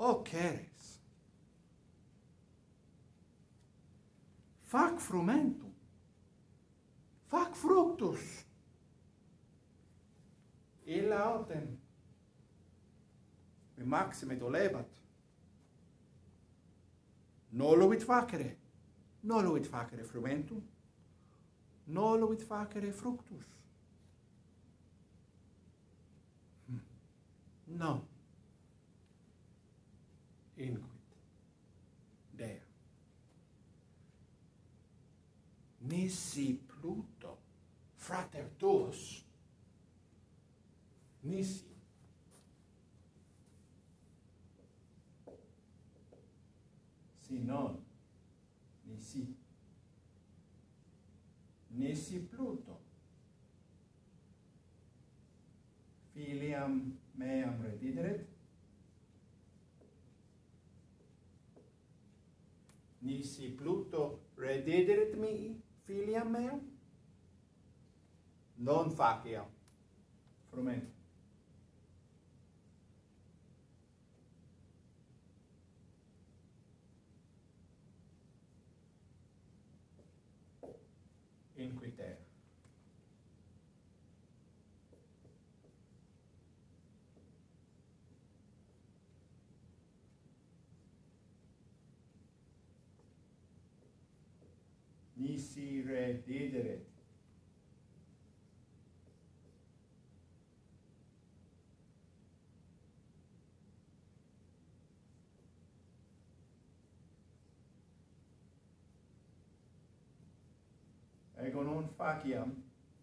Oceres. Fac frumentum. Fac fructus. Illa autem. Me maxime dolebat. Noluit facere. Noluit facere frumentum. Noluit facere fructus. No. Inquit Dea. Nisi Pluto, frater tuus, nisi. Si non, nisi. Nisi Pluto. Filiam meam redideret. Nisi Pluto redideret mi filiam meam? Non faciam. Frumentum. Inquiter. Nisi redideret. Ego non faciam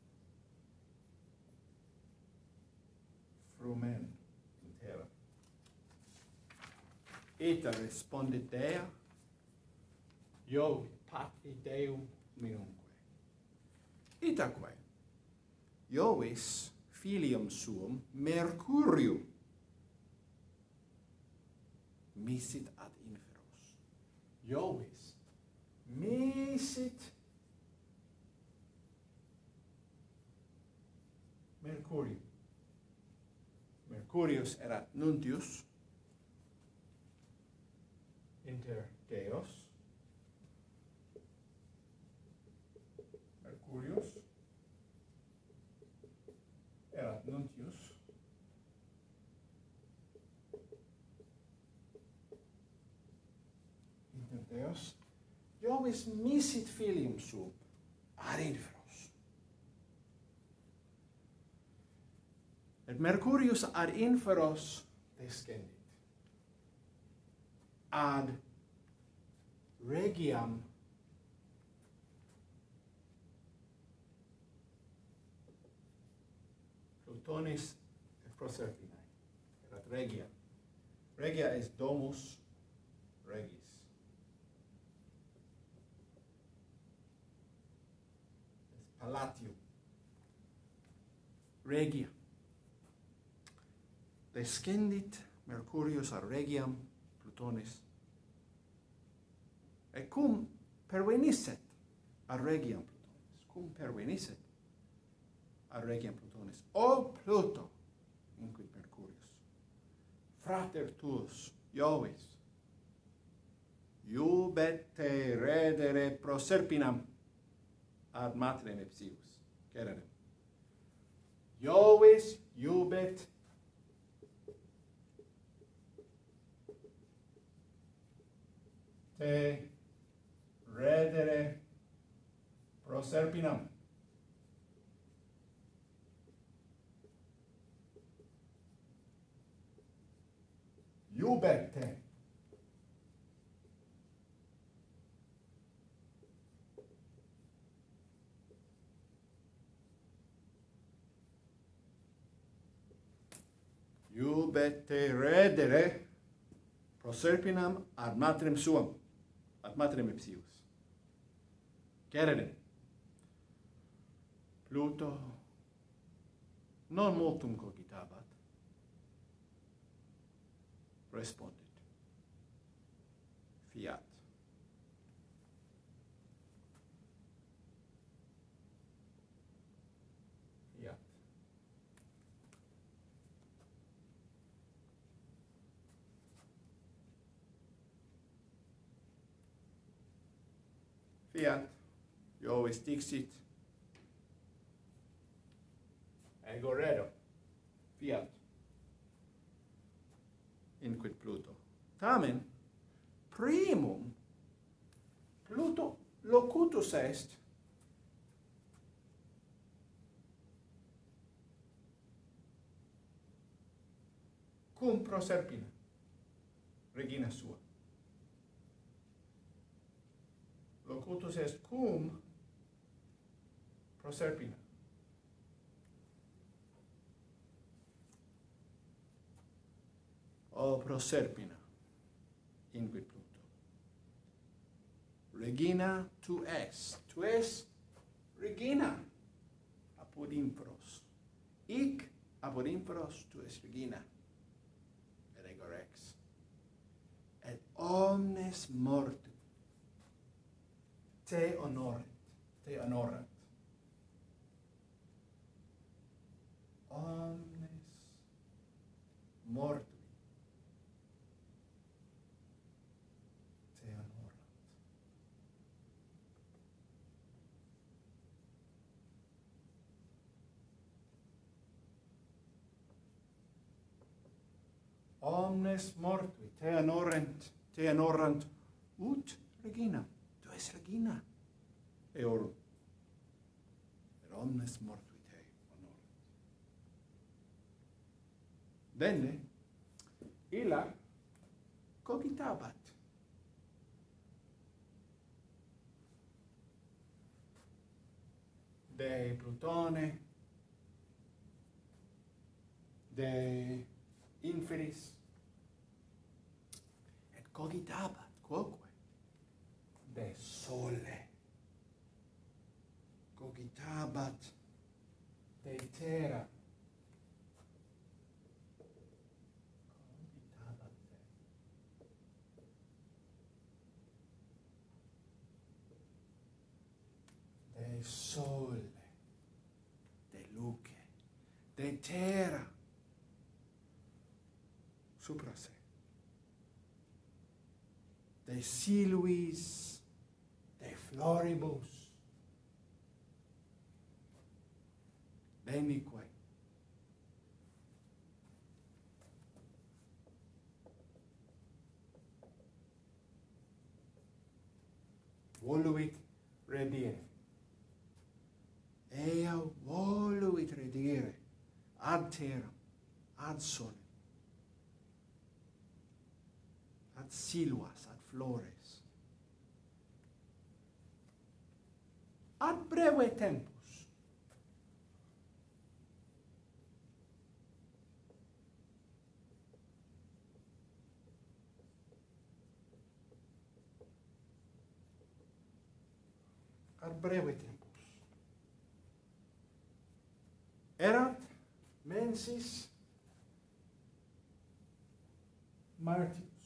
frumen in terra. Ita respondet Dea, Io patri Deum minumque. Itaque, Iovis filium suum Mercurium misit ad inferos. Iovis misit Mercurium. Mercurius erat nuntius inter Deos. Mercurius erat nuntius inter Deos. Iovis misit filium suum ad inferos. Et Mercurius ad inferos descendit ad regiam Plutonis et Proserpinae. Erat regia. Regia est domus regis. Est palatium. Regia. Descendit Mercurius ad regiam Plutonis, et cum pervenisset ad regiam Plutonis, cum pervenisset ad regiam Plutonis. O Pluto, inquit Mercurius, frater tuus, Iovis, iubet te redere Proserpinam ad matrem Epsius. Cerere. Iovis iubet te redere Proserpinam. Iubet te. Iubet te redere Proserpinam ad matrem suam. Ad matrem Epsius. Cerere. Pluto non multum cogitabat. Respondit. Fiat. Fiat. fiat, Jovis dixit, ego redo, fiat, inquit Pluto. Tamen, primum, Pluto locutus est, cum Proserpina, regina sua. Locutus est cum Proserpina. O Proserpina, inquit Pluto. Regina tu es regina apud infros. Hic apud infros tu es regina. Ego rex. Et omnes mortu te honorat. Omnes mortu te honorat. Omnes mortui te honorant, ut regina. Tu es regina. Eorum. Et omnes mortui te honorant. Denne, illa cogitabat. De Plutone, de inferis, et cogitabat quoque de sole, cogitabat de terra, cogitabat de sole, de luce, de terra supra se, de siluis, de floribus, benique, voluit redire. Ea voluit redire ad terram, ad solem, ad siluas, ad flores, ad breve tempus, ad breve tempus. Erat mensis Martius.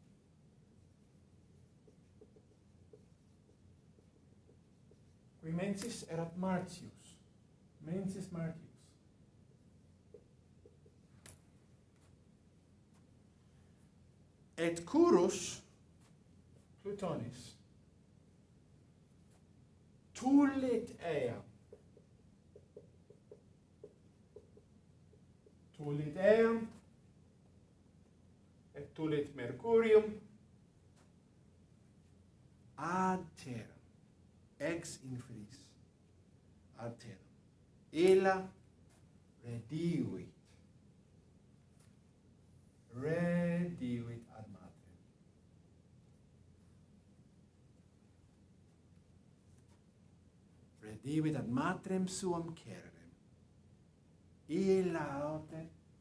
Qui mensis erat Martius. Mensis Martius. Et curus Plutonis tulit ea. Tulit eam, et tulit Mercurium ad terram, ex inferis ad terram. Illa redivit ad matrem. Redivit ad matrem suam cerem. Illa aute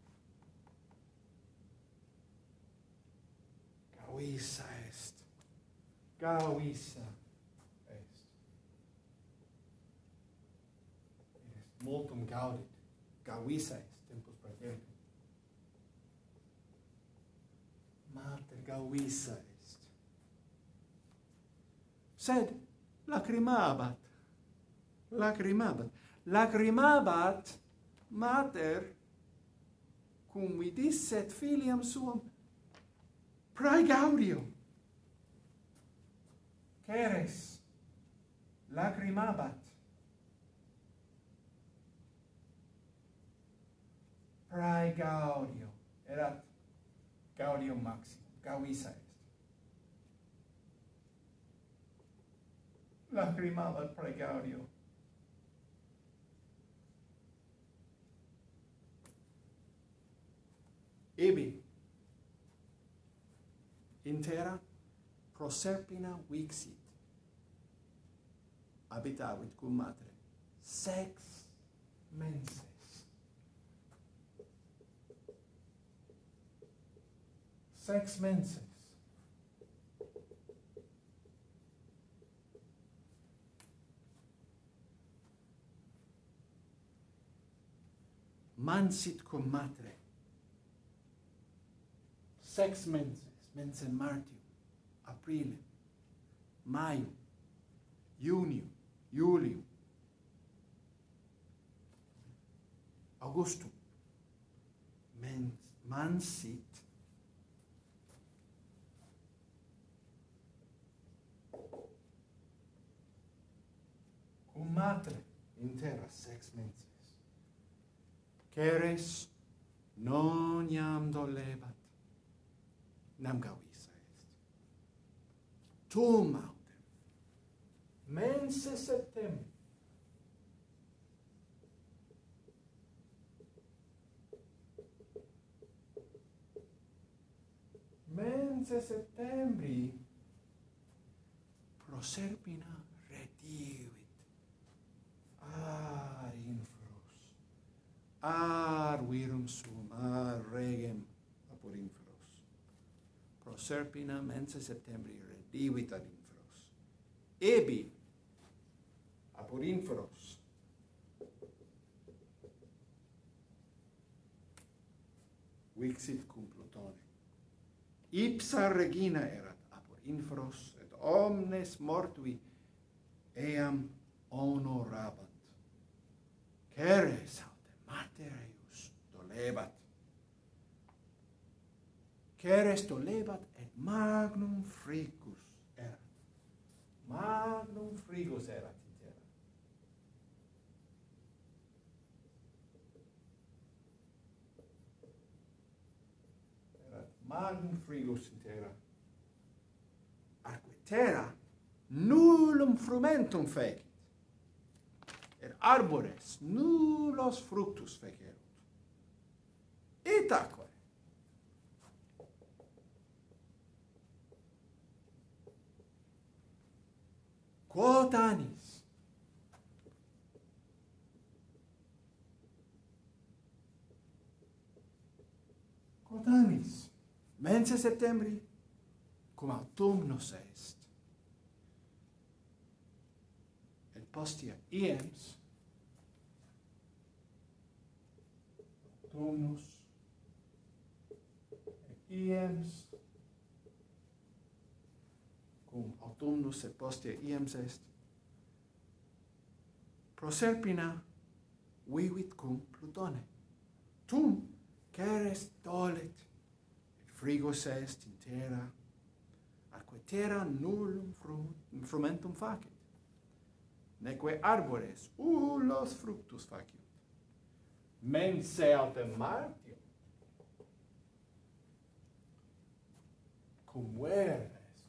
gauissa est. Gauissa est. Est multum gaudit. Gauissa est tempus praetertum. Mater gauissa est. Sed lacrimabat. Lacrimabat mater cum vidisset filiam suam prae gaudium. Ceres lacrimabat. Prae gaudio, erat gaudium maximum, gaudisa est. Lacrimabat prae gaudio. Ibi in terra Proserpina vixit, habitavit cum matre 6 menses. 6 menses. Mansit cum matre. 6 menses, mense Martium, Aprilem, Maium, Iunium, Iulium, Augustum, mansit cum matre in terra 6 menses. Ceres non iam dolebat, nam gaudisa est. Tum autem, mense septembri, Proserpina redivit ad inferos, ad virum suum, ad regem apud inferos. Proserpina mense septembri redivit ad inferos. Ebi apud inferos vixit cum Plutone. Ipsa regina erat apud inferos, et omnes mortui eam honorabant. Ceres autem materius dolebat. Ceres dolebat et magnum frigus erat. Magnum frigus erat in terra. Erat magnum frigus in terra. Arque terra nullum frumentum fecit, et arbores nullos fructus fecerunt. Itaque quod annis mense septembri cum autumnus est, et postea iems autumnus et iems cum autumnus et postea iems est, Proserpina vivit cum Plutone. Tum Ceres dolet, et frigus est in terra, atque terra nullum frumentum facit, neque arbores ullos fructus faciunt. Mense autem Martium, cum ver est.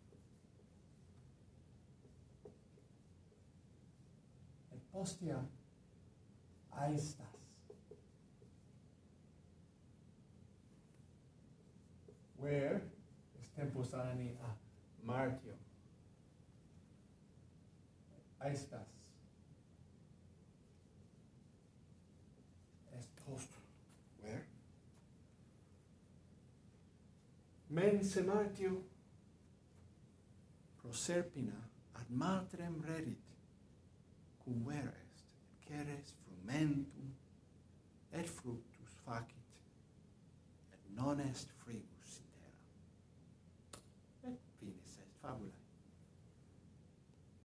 Et postea aestas. Where is tempus anni a Martium? Aestas est post. Where? Mense Martio Proserpina ad matrem redit, cum ver est, et ceres frumentum et fructus